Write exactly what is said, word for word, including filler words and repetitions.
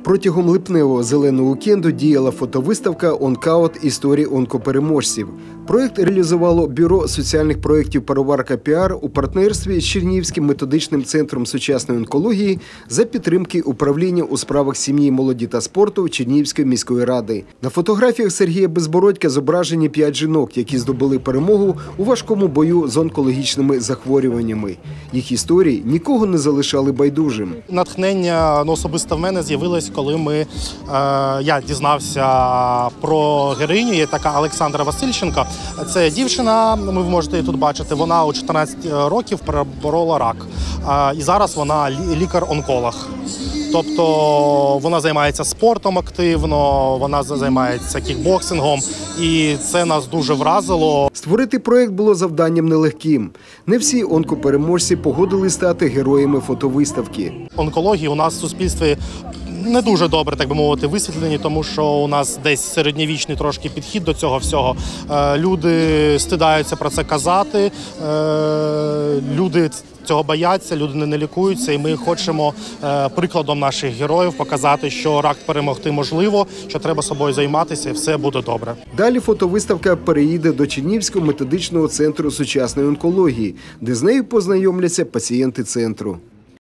Протягом липневого зеленого вікенду діяла фотовиставка «Онкаут. Історії онкопереможців». Проєкт реалізувало Бюро соціальних проєктів «Пароварка Піар» у партнерстві з Чернігівським методичним центром сучасної онкології за підтримки управління у справах сім'ї, молоді та спорту Чернігівської міської ради. На фотографіях Сергія Безбородька зображені п'ять жінок, які здобули перемогу у важкому бою з онкологічними захворюваннями. Їх історії нікого не залишали байдужим. Натхнення ну, особисто в мене з'явилось, коли ми, е, я дізнався про героїню, є така Олександра Васильченко. Це дівчина, ви можете її тут бачити, вона у чотирнадцять років переборола рак. Е, і зараз вона лікар-онколог. Тобто вона займається спортом активно, вона займається кікбоксингом, і це нас дуже вразило. Створити проєкт було завданням нелегким. Не всі онкопереможці погодились стати героями фотовиставки. Онкології у нас в суспільстві не дуже добре, так би мовити, висвітлені, тому що у нас десь середньовічний трошки підхід до цього всього. Люди стидаються про це казати, люди цього бояться, люди не лікуються, і ми хочемо прикладом наших героїв показати, що рак перемогти можливо, що треба собою займатися, і все буде добре. Далі фотовиставка переїде до Чернігівського методичного центру сучасної онкології, де з нею познайомляться пацієнти центру.